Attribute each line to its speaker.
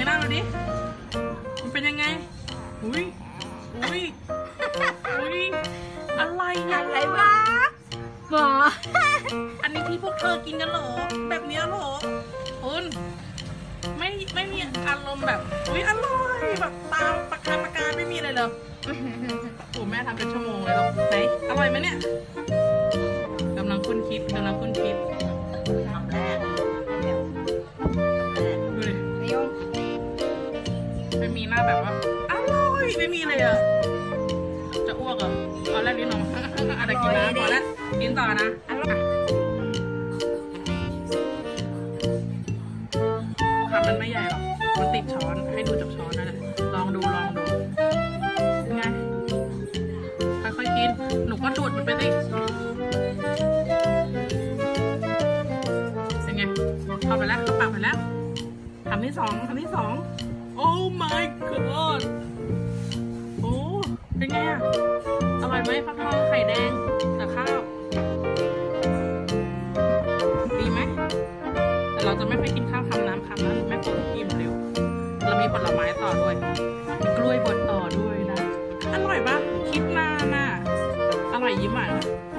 Speaker 1: ยหน้าดูดิมันเป็นยังไงอุ้ยอะไรอะไรวะ
Speaker 2: หมอ
Speaker 1: อันนี้ที่พวกเธอกินกันเหรอแบบนี้เหรอคุณไม่มีอารมณ์แบบอุ้ยอร่อยแบบตาปากกาไม่มีอะไรเลยโอ้แม่ทำเป็นชั่วโมงเลยหรอไหนอร่อยไหมเนี่ยกำลังคุ้นคิดคำแรกดูดิไม่มีหน้าแบบว่าอร่อยไม่มีเลยอะจะอ้วกเหรอเอาแรกนิดหน่อยอะไรกินนะพอแล้วกินต่อนะคำมันไม่ใหญ่หรอกมันติดช้อนให้ดูจากช้อนนั่นแหละลองดูไงค่อยๆกินหนูก็ดูดมันไปสิเป็นไงเข้าไปแล้วเข้าปากไปแล้วคำที่สองโอ้ my god โอ้เป็นไงอะอร่อยไหมฟักทองไข่แดงกับข้าวดีไหมแต่เราจะไม่ไปกินข้าวคำน้ำนะแม่ปวดอิ่มเร็วเรามีผลไม้ต่อด้วยมีกล้วยบดต่อด้วยนะอร่อยปะคิดนานน่ะอร่อยยิ้มหวาน